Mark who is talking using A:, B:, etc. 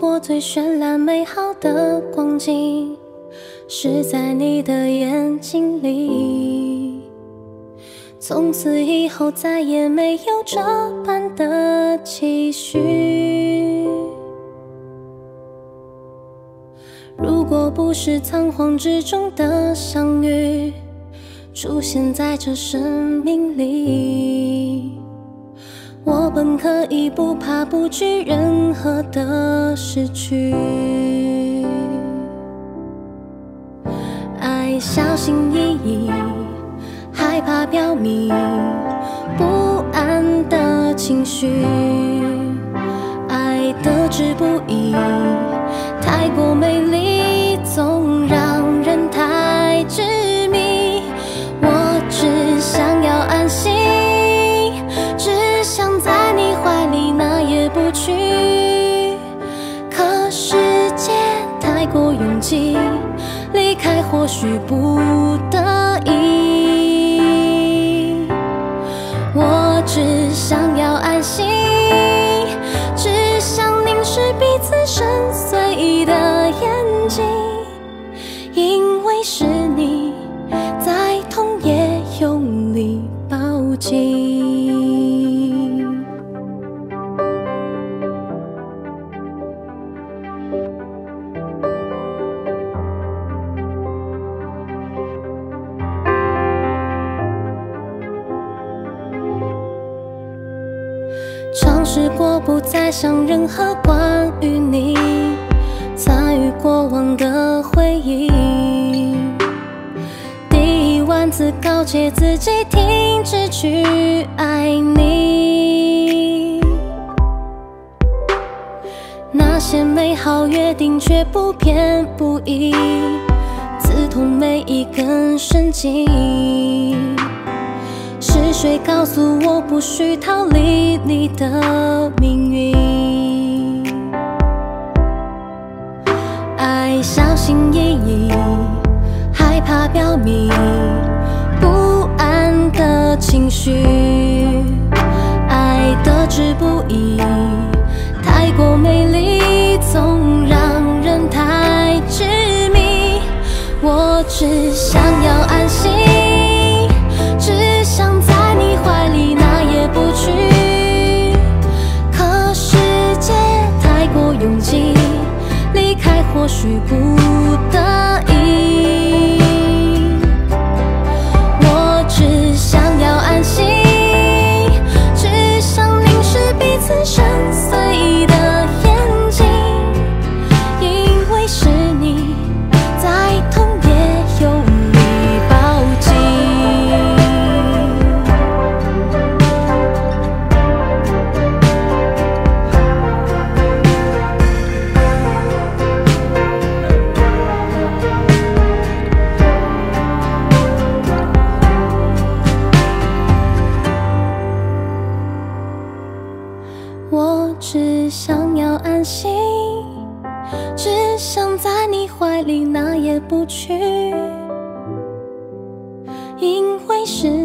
A: 过最绚烂美好的光景，是在你的眼睛里。从此以后再也没有这般的期许。如果不是仓皇之中的相遇，出现在这生命里，我本可以不怕不惧任何的失去。爱小心翼翼，害怕表明不安的情绪，爱得之不易，太过美丽，总让人太执迷。我只想要安心，只想在你怀里哪也不去。可世界太过拥挤，离开或许不得已。我只想要安心，只想凝视彼此深邃的眼睛，因为是你在痛也用力抱紧。尝试过不再想任何关于你参与过往的回忆，第1万次告诫自己停止去爱你。那些美好约定却不偏不倚，刺痛每一根神经。是谁告诉我不需逃离你的命运？爱小心翼翼，害怕表明不安的情绪，爱得之不易，太过美丽，总让人太执迷。我只想要安心，只想在你怀里哪也不去。可世界太过拥挤，离开或许不得已。我只想要安心，只想凝视彼此深邃的眼睛，因为是你再痛也用力抱紧。我只想要安心，只想在你怀里哪也不去，因为是